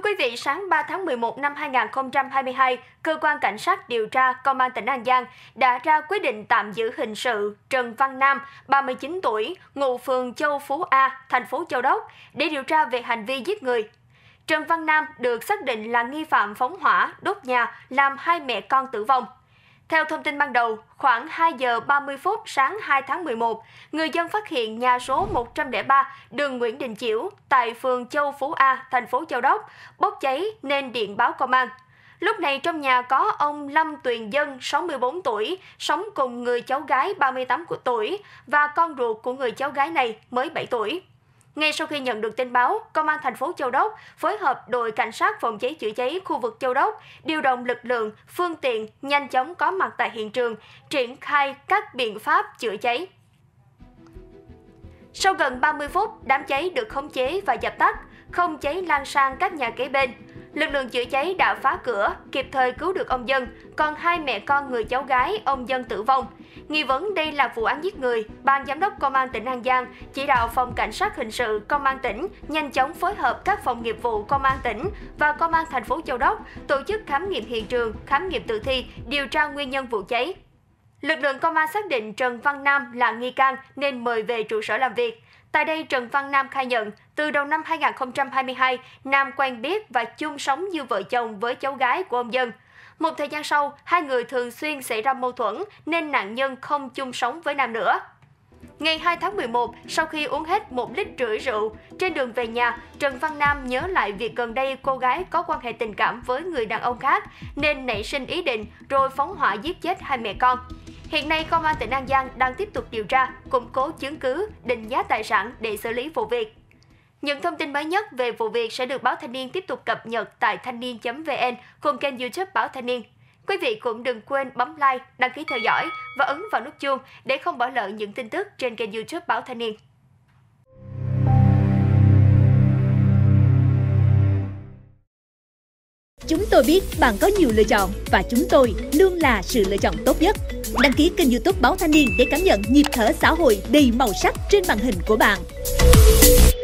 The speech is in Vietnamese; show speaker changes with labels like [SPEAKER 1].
[SPEAKER 1] quý vị, sáng 3 tháng 11 năm 2022, Cơ quan Cảnh sát điều tra Công an tỉnh An Giang đã ra quyết định tạm giữ hình sự Trần Văn Nam, 39 tuổi, ngụ phường Châu Phú A, thành phố Châu Đốc, để điều tra về hành vi giết người. Trần Văn Nam được xác định là nghi phạm phóng hỏa, đốt nhà, làm hai mẹ con tử vong. Theo thông tin ban đầu, khoảng 2 giờ 30 phút sáng 2 tháng 11, người dân phát hiện nhà số 103 đường Nguyễn Đình Chiểu tại phường Châu Phú A, thành phố Châu Đốc bốc cháy nên điện báo công an. Lúc này trong nhà có ông Lâm Tuyền Dân, 64 tuổi, sống cùng người cháu gái 38 tuổi và con ruột của người cháu gái này mới 7 tuổi. Ngay sau khi nhận được tin báo, Công an thành phố Châu Đốc phối hợp đội cảnh sát phòng cháy chữa cháy khu vực Châu Đốc điều động lực lượng, phương tiện nhanh chóng có mặt tại hiện trường, triển khai các biện pháp chữa cháy. Sau gần 30 phút, đám cháy được khống chế và dập tắt, không cháy lan sang các nhà kế bên. Lực lượng chữa cháy đã phá cửa, kịp thời cứu được ông Dân, còn hai mẹ con người cháu gái ông Dân tử vong. Nghi vấn đây là vụ án giết người, Ban Giám đốc Công an tỉnh An Giang chỉ đạo Phòng Cảnh sát Hình sự Công an tỉnh nhanh chóng phối hợp các phòng nghiệp vụ Công an tỉnh và Công an thành phố Châu Đốc tổ chức khám nghiệm hiện trường, khám nghiệm tử thi, điều tra nguyên nhân vụ cháy. Lực lượng công an xác định Trần Văn Nam là nghi can nên mời về trụ sở làm việc. Tại đây, Trần Văn Nam khai nhận, từ đầu năm 2022, Nam quen biết và chung sống như vợ chồng với cháu gái của ông Dân. Một thời gian sau, hai người thường xuyên xảy ra mâu thuẫn nên nạn nhân không chung sống với Nam nữa. Ngày 2 tháng 11, sau khi uống hết 1,5 lít rượu, trên đường về nhà, Trần Văn Nam nhớ lại việc gần đây cô gái có quan hệ tình cảm với người đàn ông khác nên nảy sinh ý định rồi phóng hỏa giết chết hai mẹ con. Hiện nay, Công an tỉnh An Giang đang tiếp tục điều tra, củng cố chứng cứ, định giá tài sản để xử lý vụ việc. Những thông tin mới nhất về vụ việc sẽ được Báo Thanh niên tiếp tục cập nhật tại thanhniên.vn cùng kênh YouTube Báo Thanh niên. Quý vị cũng đừng quên bấm like, đăng ký theo dõi và ấn vào nút chuông để không bỏ lỡ những tin tức trên kênh YouTube Báo Thanh niên.
[SPEAKER 2] Chúng tôi biết bạn có nhiều lựa chọn và chúng tôi luôn là sự lựa chọn tốt nhất. Đăng ký kênh YouTube Báo Thanh niên để cảm nhận nhịp thở xã hội đầy màu sắc trên màn hình của bạn.